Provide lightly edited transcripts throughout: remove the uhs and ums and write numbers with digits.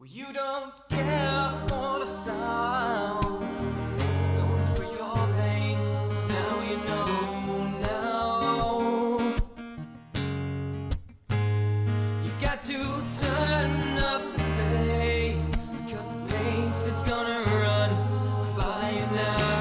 You don't care for the sound. This is going through your veins. Now you know, now. You got to turn up the pace, because the pace it's gonna run by you now.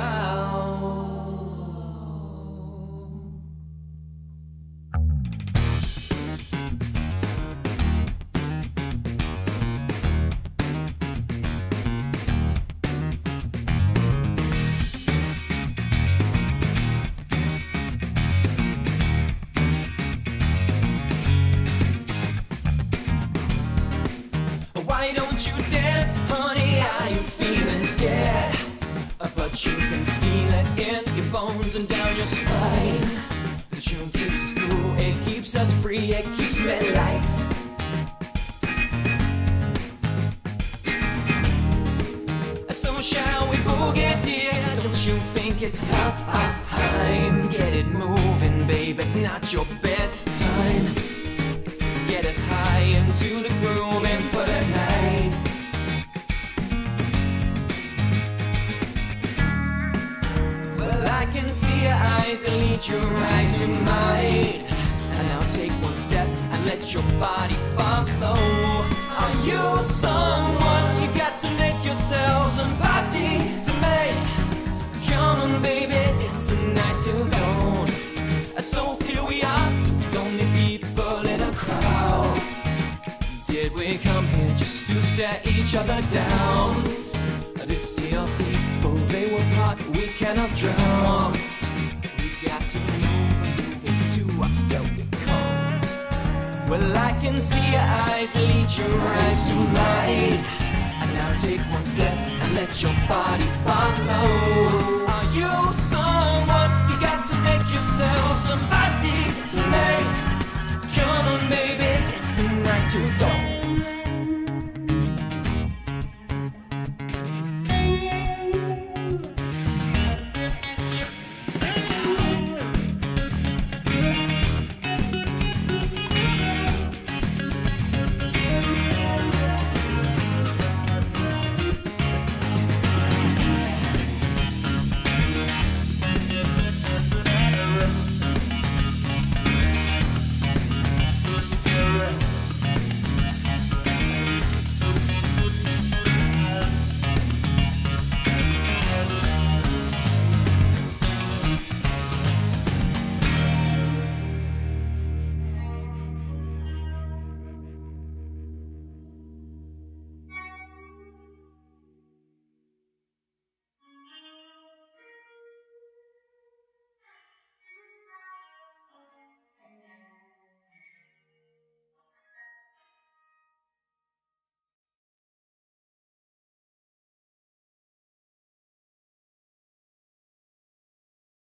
Why don't you dance, honey? Are you feeling scared? But you can feel it in your bones and down your spine. The tune keeps us cool, it keeps us free, it keeps me light. So shall we boogie, dear? Don't you think it's time? Get it moving, babe, it's not your bedtime. Get us high into the groove and for the night. Well, I can see your eyes and lead you right to mine. And now take one step and let your body follow. Are you someone? You got to make yourself somebody to make. Come on, baby, it's the night to go. So here we are, don't need people in a crowd. Did we come here just to stare each other down? This sea of people, they were part we cannot drown. We got to move into ourselves. Well, I can see your eyes lead you right to mine. And now take one step and let your body follow.